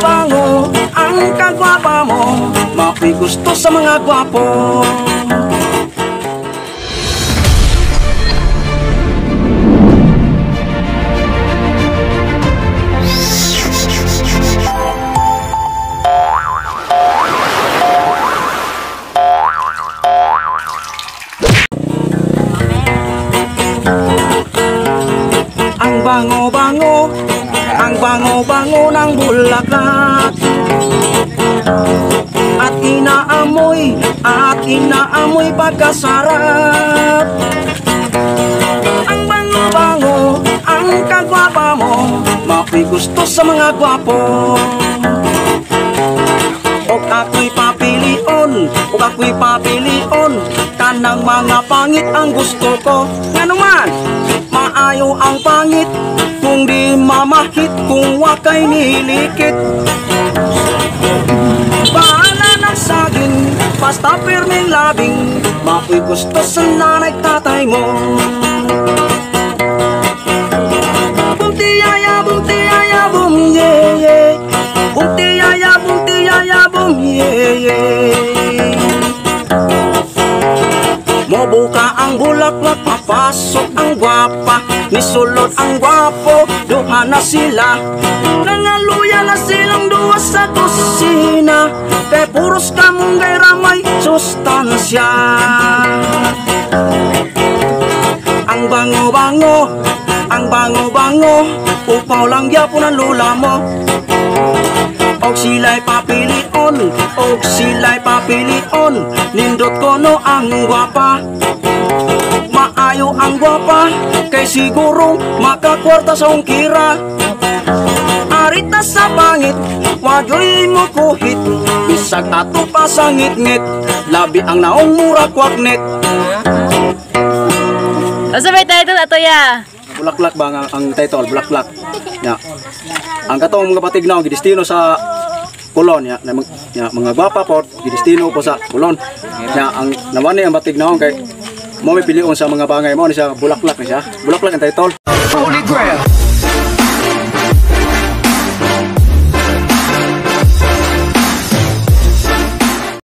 bango, ang kagwapa mo, mako'y gusto sa mga gwapo. Bango-bango, ang bango-bango ng bulaklak. At inaamoy pagkasarap. Ang bango-bango, ang kagwapa mo, mako'y gusto sa mga gwapo. O ako'y papilion, kanang mga pangit ang gusto ko. Nga naman, maayo ang pangit, kung di mamahit, kung wakay nilikit. Bahala ng saging, basta pirming labing, mako'y gusto sa nanay tatay mo. Bumtiyaya, bumtiyaya, bum, yeah, yeah. Bumtiyaya, bumtiyaya, bum, yeah, yeah. Mobuka ang bulaklak, papasok ang gwapa, nisulod ang gwapo, duha na sila. Nangaluya na silang duwa sa kusina, kay puros kamong gayra may sustansya. Ang bango-bango, upaw lang yapon ang lula mo. Og sila'y papilion, nindot ko no ang gwapa. Maayo ang gwapa, kay siguro makakwarta sa ungkira. Arita sa pangit, wadyoy mo kuhit, bisag ato pa sa ngit-ngit, labi ang naong mura kwaknet. Asa may title ato ya? Bulaklak ba ang title? Bulaklak. Ya. Ang katong mga patignaw gidestino sa Kulon ya, mga gwapa po gidestino po sa Kulon. Ya, ang naman ang patignaw kay mo may pilion sa mga bangay mo ni siya bulaklak ni siya. Bulaklak ang title. Holy Grail.